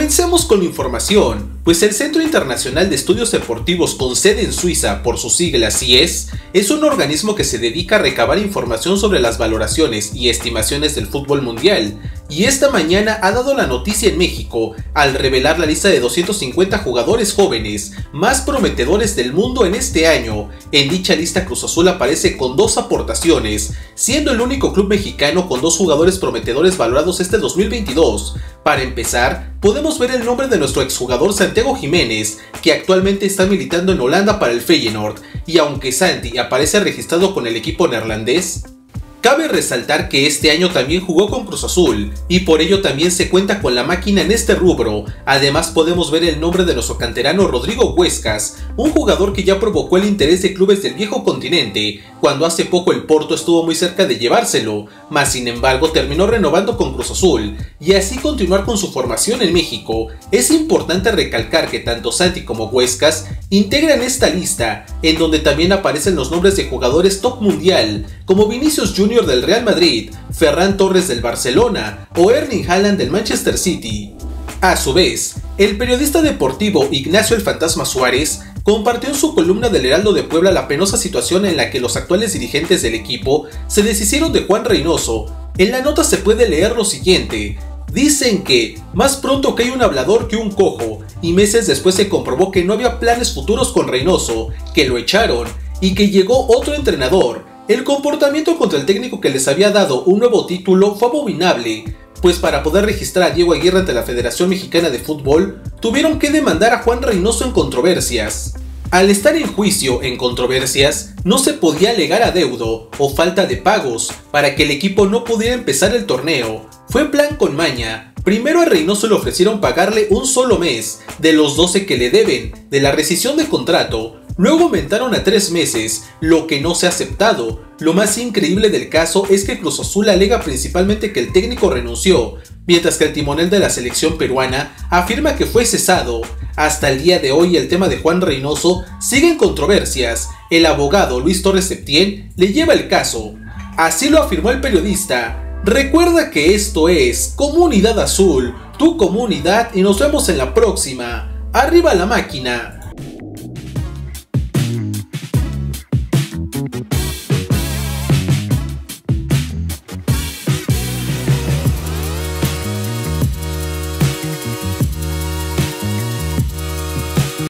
Comencemos con la información, pues el Centro Internacional de Estudios Deportivos con sede en Suiza, por sus siglas CIES, es un organismo que se dedica a recabar información sobre las valoraciones y estimaciones del fútbol mundial, y esta mañana ha dado la noticia en México al revelar la lista de 250 jugadores jóvenes más prometedores del mundo en este año. En dicha lista Cruz Azul aparece con 2 aportaciones, siendo el único club mexicano con 2 jugadores prometedores valorados este 2022. Para empezar, podemos ver el nombre de nuestro exjugador Santiago Jiménez, que actualmente está militando en Holanda para el Feyenoord, y aunque Santi aparece registrado con el equipo neerlandés, cabe resaltar que este año también jugó con Cruz Azul, y por ello también se cuenta con la máquina en este rubro. Además podemos ver el nombre de nuestro canterano Rodrigo Huescas, un jugador que ya provocó el interés de clubes del viejo continente, cuando hace poco el Porto estuvo muy cerca de llevárselo, mas sin embargo terminó renovando con Cruz Azul, y así continuar con su formación en México. Es importante recalcar que tanto Santi como Huescas integran esta lista, en donde también aparecen los nombres de jugadores top mundial, como Vinicius Jr. del Real Madrid, Ferran Torres del Barcelona o Erling Haaland del Manchester City. A su vez, el periodista deportivo Ignacio el Fantasma Suárez compartió en su columna del Heraldo de Puebla la penosa situación en la que los actuales dirigentes del equipo se deshicieron de Juan Reynoso. En la nota se puede leer lo siguiente: dicen que más pronto que hay un hablador que un cojo, y meses después se comprobó que no había planes futuros con Reynoso, que lo echaron y que llegó otro entrenador. El comportamiento contra el técnico que les había dado un nuevo título fue abominable, pues para poder registrar a Diego Aguirre ante la Federación Mexicana de Fútbol, tuvieron que demandar a Juan Reynoso en controversias. Al estar en juicio en controversias, no se podía alegar adeudo o falta de pagos para que el equipo no pudiera empezar el torneo. Fue plan con maña. Primero a Reynoso le ofrecieron pagarle un solo mes de los 12 que le deben de la rescisión de contrato. Luego aumentaron a 3 meses, lo que no se ha aceptado. Lo más increíble del caso es que Cruz Azul alega principalmente que el técnico renunció, mientras que el timonel de la selección peruana afirma que fue cesado. Hasta el día de hoy el tema de Juan Reynoso sigue en controversias. El abogado Luis Torres Septién le lleva el caso. Así lo afirmó el periodista. Recuerda que esto es Comunidad Azul, tu comunidad, y nos vemos en la próxima. ¡Arriba la máquina!